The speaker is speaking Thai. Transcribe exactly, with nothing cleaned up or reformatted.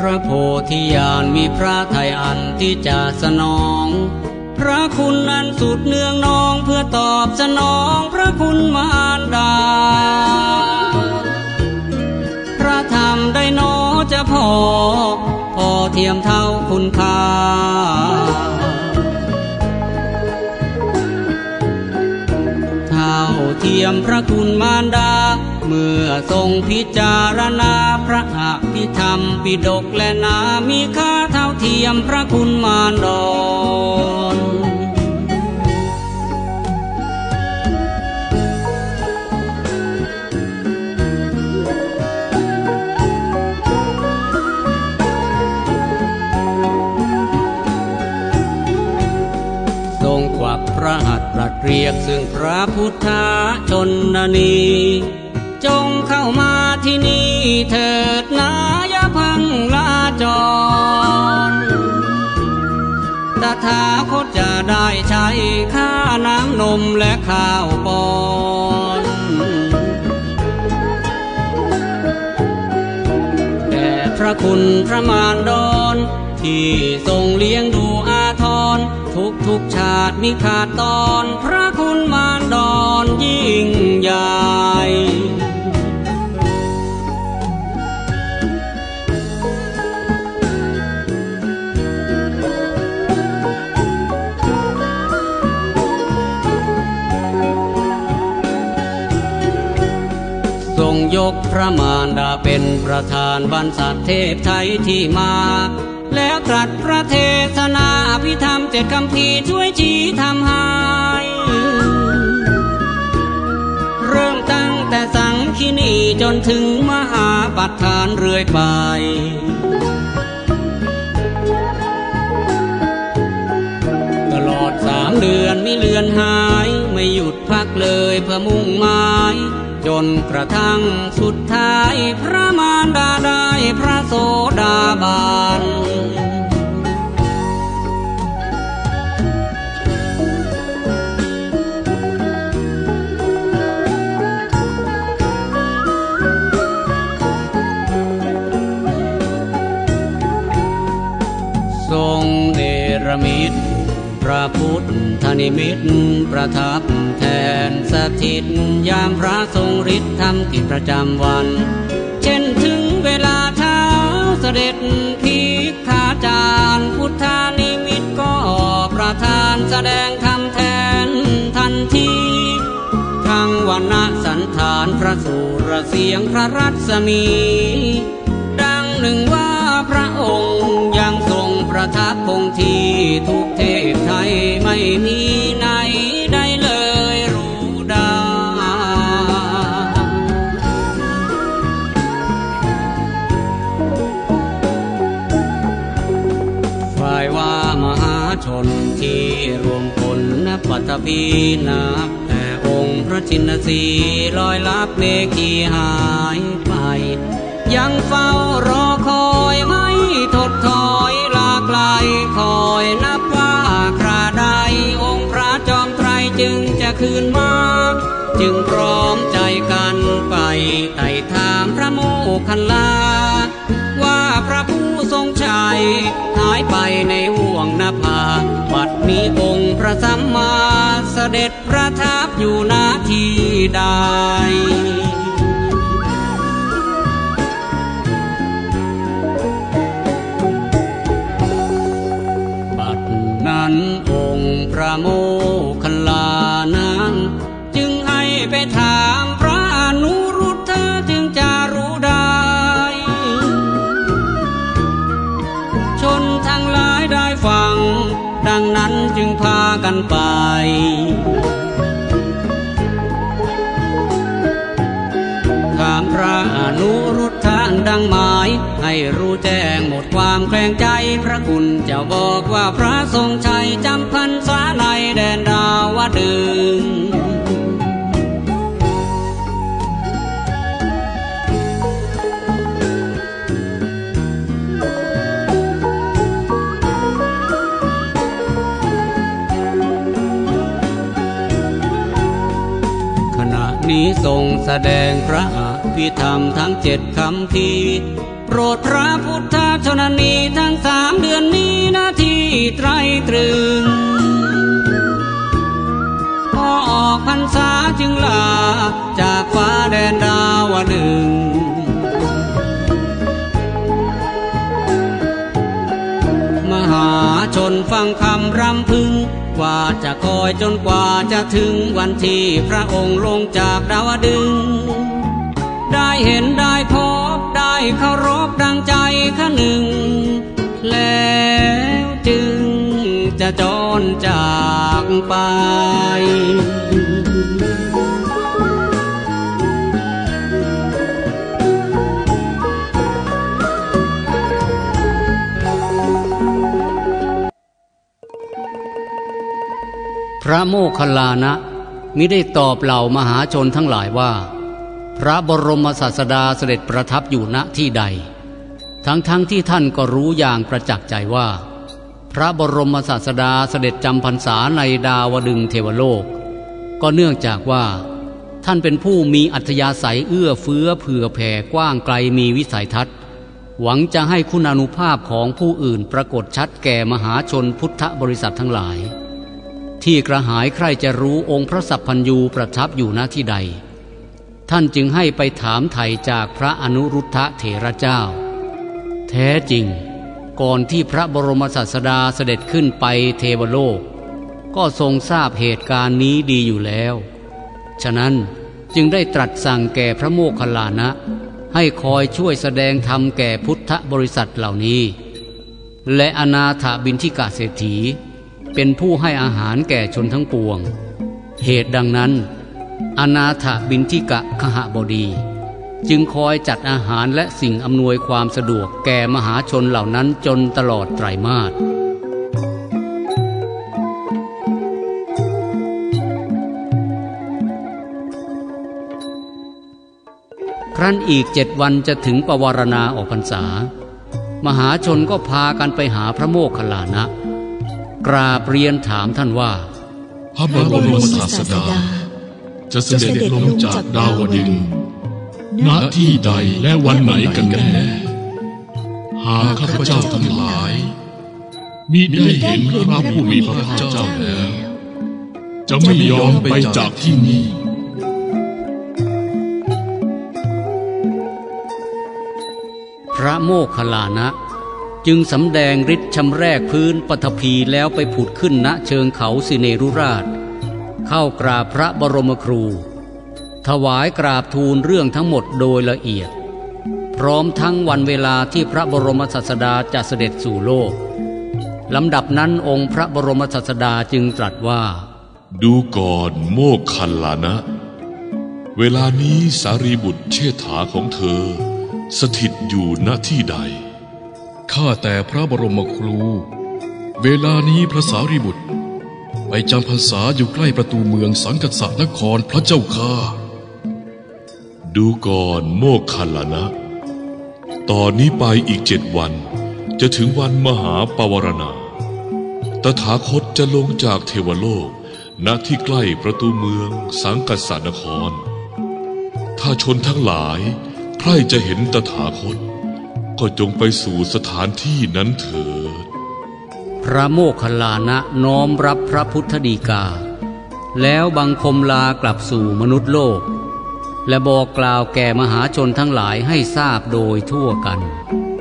ระโพธิญาณมีพระทัยอันที่จะสนองพระคุณอันสุดเนืองนองเพื่อตอบสนองพระคุณมารดาพระธรรมได้โนจะพอพอเทียมเท่าคุณค่าเท่าเทียมพระคุณมารดาเมื่อทรงพิจารณาพระอภิธรรมปิฎกและนามีค่าเท่าเทียมพระคุณมารดอนทรงควักพระหัตถ์ตรัสเรียกซึ่งพระพุทธชนนีจงเข้ามาที่นี่เถิดนะอย่าเพิ่งลาจรตถาคตจะได้ใช้ค่าน้ำนมและข้าวปอนแต่พระคุณพระมารดอนที่ทรงเลี้ยงดูอาทรทุกทุกชาติมิขาดตอนพระคุณมารดอนยิ่งใหญ่ทรงยกพระมารดาเป็นประธานบรรษัทเทพไทยที่มาแล้วตรัสพระเทศนาอภิธรรมเจ็ดคำพีช่วยชี้ทำให้เริ่มตั้งแต่สังคีนีจนถึงมหาปัฏฐานเรื่อยไปตลอดสามเดือนมิเลือนหายไม่หยุดพักเลยเพื่อมุ่งหมายจนกระทั่งสุดท้ายพระมารดาได้พระโสดาบันทรงเนรมิตพระพุทธนิมิตประทับแทนสถิตยามพระทรงฤทธิ์ทำกิจประจำวันเช่นถึงเวลาเช้าเสด็จภิกขาจารย์พุทธานิมิตก็ประทานแสดงธรรมแทนทันทีทั้งวันณสันฐานพระสุรเสียงพระรัศมีดังหนึ่งว่าพระองค์ยังทรงประทับคงที่ทุกเทพไทยไม่มีไหนได้เลยรู้ได้ฝ่ายว่ามหาชนที่รวมพลนับปัตภีนับแต่องค์พระชินสีลอยลับเมฆที่หายไปยังเฝ้ารอคอยไม่ถดถอยลาไกลคอยนับว่าคราใดองค์พระจอมไตรจึงจะคืนมาจึงพร้อมใจกันไปไต่ถามพระโมคคัลลาว่าพระผู้ทรงชัยหายไปในห่วงนภาบัดนี้องค์พระสัมมาเสด็จประทับอยู่ณที่ใดนั้นองค์พระโมคคัลลานั้นจึงให้ไปถามพระอนุรุทธะจึงจะรู้ได้ชนทั้งหลายได้ฟังดังนั้นจึงพากันไปถามพระอนุรุทธะดังหมายให้รู้แจ้งหมดความแคลงใจพระคุณเจ้าบอกว่าพระทรงชัยจำพรรษาในแดนดาวดึงส์ขณะนี้ทรงแสดงพระอภิธรรมทั้งเจ็ดคำพีโปรดพระพุทธชนนีทั้งสามเดือนนี้นาทีไตรตรึงพอออกพรรษาจึงลาจากฟ้าแดนดาวดึงมหาชนฟังคำรำพึงว่าจะคอยจนกว่าจะถึงวันที่พระองค์ลงจากดาวดึงได้เห็นได้พบได้เคารพดังใจข้าหนึ่งแล้วจึงจะจรจากไปพระโมคคัลลานะมิได้ตอบเหล่ามหาชนทั้งหลายว่าพระบรมศาสดาเสด็จประทับอยู่ณที่ใดทั้งๆ ท, ที่ท่านก็รู้อย่างประจักษ์ใจว่าพระบรมศาสดาเสด็จจำพรรษาในดาวดึงเทวโลกก็เนื่องจากว่าท่านเป็นผู้มีอัธยาศัยเอื้อเฟื้อเผื่อแผ่กว้างไกลมีวิสัยทัศน์หวังจะให้คุณานุภาพของผู้อื่นปรากฏชัดแก่มหาชนพุทธบริษัททั้งหลายที่กระหายใคร่จะรู้องค์พระสัพพัญญูประทับอยู่ณที่ใดท่านจึงให้ไปถามไถ่จากพระอนุรุทธะเถระเจ้าแท้จริงก่อนที่พระบรมศาสดาเสด็จขึ้นไปเทวโลกก็ทรงทราบเหตุการณ์นี้ดีอยู่แล้วฉะนั้นจึงได้ตรัสสั่งแก่พระโมคคัลลานะให้คอยช่วยแสดงธรรมแก่พุทธบริษัทเหล่านี้และอนาถบิณฑิกะเศรษฐีเป็นผู้ให้อาหารแก่ชนทั้งปวงเหตุดังนั้นอนาถบิณฑิกะคหบดีจึงคอยจัดอาหารและสิ่งอำนวยความสะดวกแก่มหาชนเหล่านั้นจนตลอดไตรมาสครั้นอีกเจ็ดวันจะถึงปวารณาออกพรรษามหาชนก็พากันไปหาพระโมคคัลลานะกราบเรียนถามท่านว่าพระบรมศาสดาจะเสด็จลงจากดาวดึงณที่ใดและวันไหนกันแน่หากข้าพเจ้าทั้งหลายมิได้เห็นพระผู้มีพระภาคเจ้าแล้วจะไม่ยอมไปจากที่นี่พระโมคคัลลานะจึงสำแดงฤทธิ์ชำแรกพื้นปฐพีแล้วไปผุดขึ้นณเชิงเขาสิเนรุราชเข้ากราบพระบรมครูถวายกราบทูลเรื่องทั้งหมดโดยละเอียดพร้อมทั้งวันเวลาที่พระบรมศาสดาจะเสด็จสู่โลกลำดับนั้นองค์พระบรมศาสดาจึงตรัสว่าดูก่อนโมคคัลลานะเวลานี้สารีบุตรเชษฐาของเธอสถิตอยู่ณที่ใดข้าแต่พระบรมครูเวลานี้พระสารีบุตรไปจำพรรษาอยู่ใกล้ประตูเมืองสังกัสสนครพระเจ้าข้าดูก่อนโมคคัลลานะตอนนี้ไปอีกเจ็ดวันจะถึงวันมหาปวารณาตถาคตจะลงจากเทวโลกณที่ใกล้ประตูเมืองสังกัสสนครถ้าชนทั้งหลายใครจะเห็นตถาคตก็จงไปสู่สถานที่นั้นเถิดพระโมคคัลลานะน้อมรับพระพุทธฎีกาแล้วบังคมลากลับสู่มนุษย์โลกและบอกกล่าวแก่มหาชนทั้งหลายให้ทราบโดยทั่วกัน